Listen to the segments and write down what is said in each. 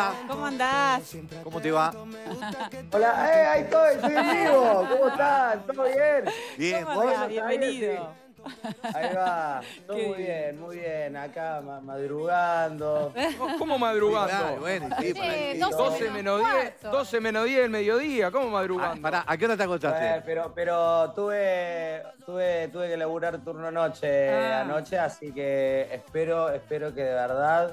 Hola. ¿Cómo andás? ¿Cómo te va? Hola, ahí estoy en vivo. ¿Cómo están? ¿Todo bien? Bien, ¿Cómo ¿vos? andás? Bienvenido. Ahí va. Todo Qué muy bien. Acá madrugando. ¿Cómo madrugando? Claro, bueno, sí, para Che, ahí. 12 menos 10, 12 menos 10 del mediodía, ¿cómo madrugando? Pará, ¿a qué hora te acostaste? Pero tuve que laburar turno noche anoche, así que espero que de verdad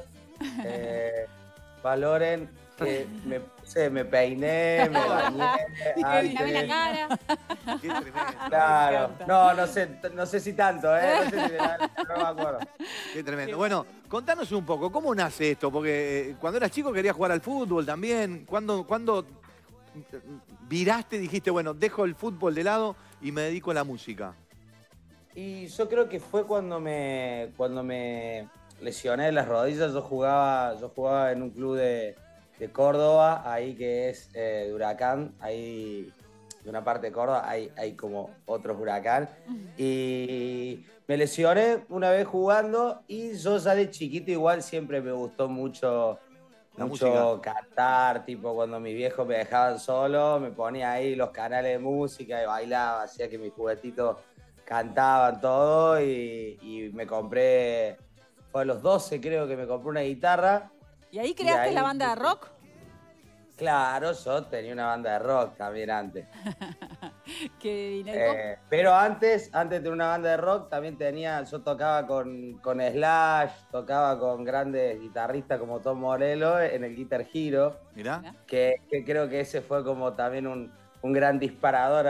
valoren que me peiné, me bañé Lavé la antes. cara. Qué tremendo. Claro. No sé si tanto, no sé si no me acuerdo. Qué tremendo. Bueno, contanos un poco, ¿cómo nace esto? Porque cuando eras chico querías jugar al fútbol también. ¿Cuándo viraste y dijiste, bueno, dejo el fútbol de lado y me dedico a la música? Y yo creo que fue cuando me lesioné las rodillas. Yo jugaba en un club de Córdoba, ahí que es de Huracán, ahí de una parte de Córdoba hay como otros Huracán. Y me lesioné una vez jugando y yo ya de chiquito igual siempre me gustó mucho La música. cantar, tipo cuando mis viejos me dejaban solo, me ponía ahí los canales de música y bailaba, hacía que mis juguetitos cantaban todo y me compré, fue a los 12 creo que me compré una guitarra. ¿Y ahí Y creaste ahí, la banda de rock? claro, yo tenía una banda de rock también antes. Que vino el pop. Pero antes de tener una banda de rock, también yo tocaba con Slash, tocaba con grandes guitarristas como Tom Morello en el Guitar Hero, Mirá. que creo que ese fue como también un gran disparador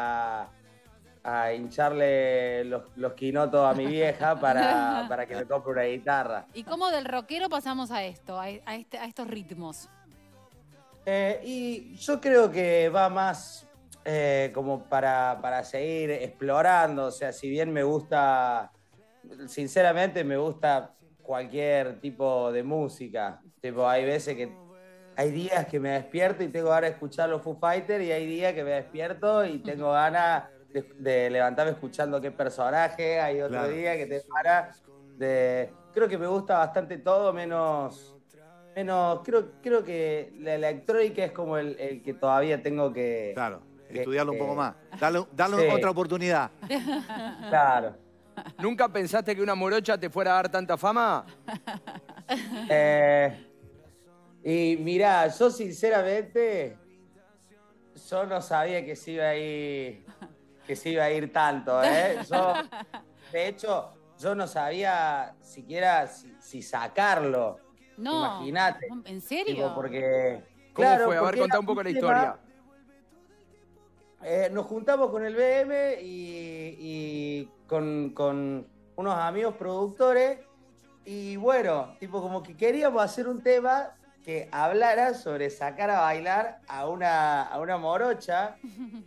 a hincharle los quinotos a mi vieja para que me compre una guitarra. ¿Y cómo del rockero pasamos a esto, a estos ritmos? Y yo creo que va más como para seguir explorando. O sea, si bien me gusta, sinceramente me gusta cualquier tipo de música. Tipo, hay días que me despierto y tengo ganas de escuchar los Foo Fighters y hay días que me despierto y tengo ganas de levantarme escuchando qué personaje. Hay otro Claro. día que tengo ganas de... Creo que me gusta bastante todo creo que la electrónica es como el que todavía tengo que... Claro, estudiarlo un poco que- más. Dale Sí. otra oportunidad. Claro. ¿Nunca pensaste que una morocha te fuera a dar tanta fama? Y mirá, yo sinceramente, yo no sabía que se iba a ir tanto, ¿eh? De hecho, yo no sabía siquiera si sacarlo. No. Imagínate. ¿En serio? Tipo, porque... ¿Cómo claro, fue? A ver, porque contá era un poco la tema. historia. Nos juntamos con el BM y con unos amigos productores y bueno, tipo como que queríamos hacer un tema que hablara sobre sacar a bailar a una morocha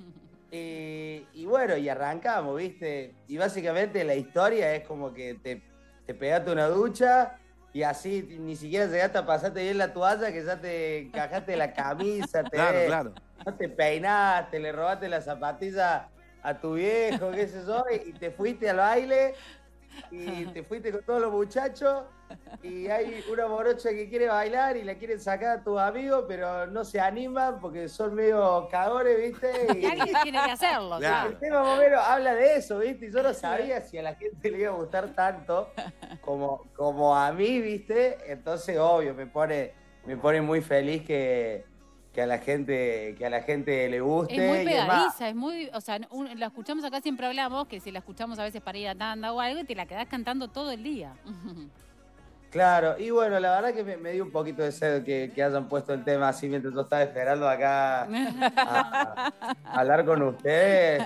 y bueno, y arrancamos, ¿viste? Y básicamente la historia es como que te pegaste una ducha y así ni siquiera llegaste a pasarte bien la toalla que ya te encajaste la camisa, Claro. no te peinaste, le robaste la zapatilla a tu viejo, qué sé yo, y te fuiste al baile y te fuiste con todos los muchachos y hay una morocha que quiere bailar y la quieren sacar a tus amigos, pero no se animan porque son medio cagones, ¿viste? Y alguien tiene que hacerlo, Claro. El tema más o menos habla de eso, ¿viste? Y yo no sabía si a la gente le iba a gustar tanto como a mí, ¿viste? Entonces, obvio, me pone muy feliz que a la gente le guste. Es muy y es más, pegadiza, es muy, o sea, la escuchamos acá, siempre hablamos, que si la escuchamos a veces para ir a tanda o algo, y te la quedás cantando todo el día. claro, y bueno, la verdad que me dio un poquito de sed que hayan puesto el tema así mientras yo estaba esperando acá a hablar con ustedes.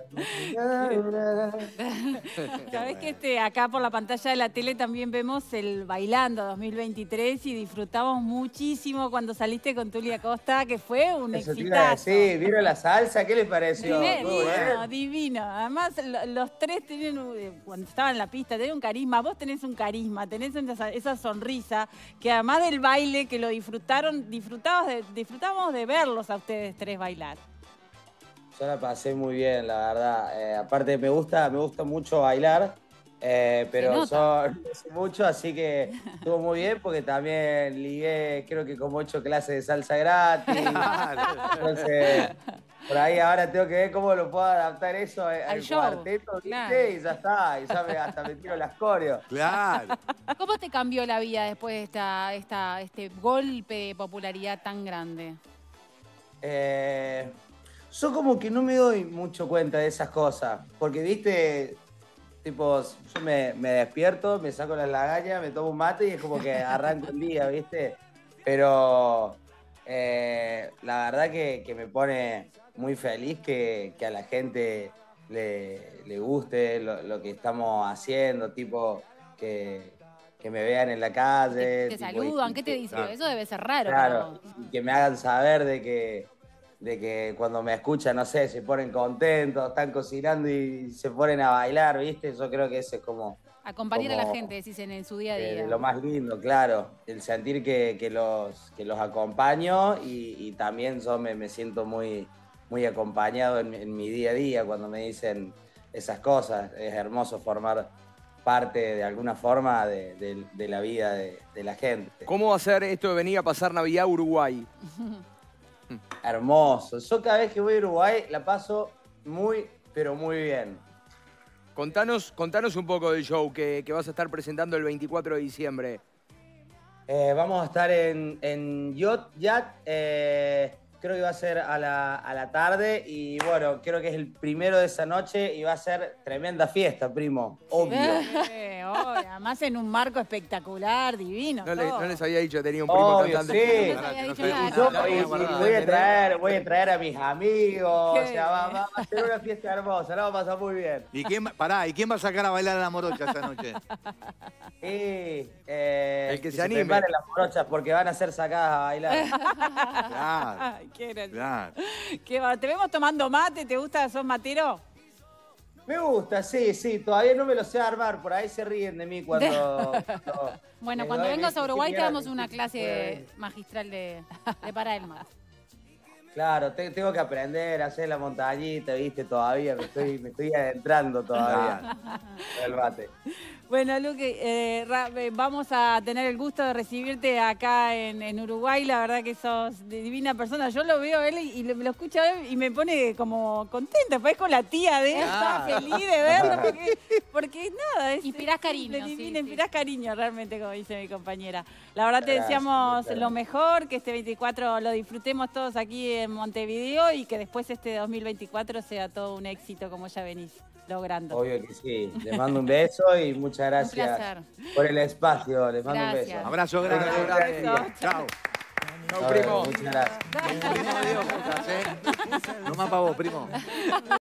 Sabés que acá por la pantalla de la tele también vemos el Bailando 2023 y disfrutamos muchísimo cuando saliste con Tulia Costa, que fue un Eso te iba a exitazo. decir, ¿vieron la salsa? ¿Qué les pareció? Muy Divino, bien. divino. Además, los tres tienen, cuando estaban en la pista, tienen un carisma. Vos tenés un carisma, tenés esa sonrisa, que además del baile, que lo disfrutábamos de verlos a ustedes tres bailar. Yo la pasé muy bien, la verdad. Aparte, me gusta mucho bailar. Pero son mucho, así que estuvo muy bien porque también ligué, creo que como 8 clases de salsa gratis. Entonces, por ahí ahora tengo que ver cómo lo puedo adaptar eso al cuarteto, ¿viste? Claro. Y ya está, y ya hasta me tiro las coreos. Claro. ¿Cómo te cambió la vida después de este golpe de popularidad tan grande? Yo como que no me doy mucho cuenta de esas cosas, porque, viste, tipo, yo me despierto, me saco las lagañas, me tomo un mate y es como que arranco el día, viste. Pero la verdad que me pone muy feliz que a la gente le guste lo que estamos haciendo, tipo, que me vean en la calle. Te saludan, ¿qué te dicen? Claro. Eso debe ser raro. Claro, y que me hagan saber de que cuando me escuchan, no sé, se ponen contentos, están cocinando y se ponen a bailar, ¿viste? Yo creo que ese es como... Acompañar a la gente, decís, en su día a día. Lo más lindo, claro. El sentir que los acompaño y también yo me siento muy, muy acompañado en mi día a día cuando me dicen esas cosas. Es hermoso formar parte de alguna forma de la vida de la gente. ¿Cómo va a ser esto de venir a pasar Navidad a Uruguay? Hermoso. Yo cada vez que voy a Uruguay la paso muy, pero muy bien. Contanos un poco del show que vas a estar presentando el 24 de diciembre. Vamos a estar en Yat, creo que va a ser a la tarde y bueno, creo que es el primero de esa noche y va a ser tremenda fiesta, primo, obvio. Además en un marco espectacular, divino. No les había dicho, tenía un primo cantante. Sí. Voy a traer a mis amigos, o sea, va a ser una fiesta hermosa, la vamos a pasar muy bien. ¿Y quién va a sacar a bailar a la morocha esa noche? El que se anime. Preparen las morochas porque van a ser sacadas a bailar. Claro. Ay, qué gracioso. Claro. Qué va, te vemos tomando mate, ¿te gusta? ¿Sos matero? Me gusta, sí, todavía no me lo sé armar, por ahí se ríen de mí cuando... Bueno, cuando vengas a Uruguay te damos una clase magistral de para el mate. Claro, tengo que aprender a hacer la montañita, viste, todavía, me estoy adentrando todavía el mate. Bueno, Luque, vamos a tener el gusto de recibirte acá en Uruguay. La verdad que sos divina persona. Yo lo veo a él y lo escucho a él y me pone como contenta. Pues con la tía de él, estaba feliz de verlo. Porque nada, inspirás cariño. Divina, inspirás cariño realmente, como dice mi compañera. La verdad te deseamos lo mejor, que este 24 lo disfrutemos todos aquí en Montevideo y que después este 2024 sea todo un éxito como ya venís logrando. Obvio que sí. Les mando un beso y muchas gracias por el espacio. Les mando un beso. Abrazo grande. Chao. Chao, primo. Muchas gracias. No más para vos, primo.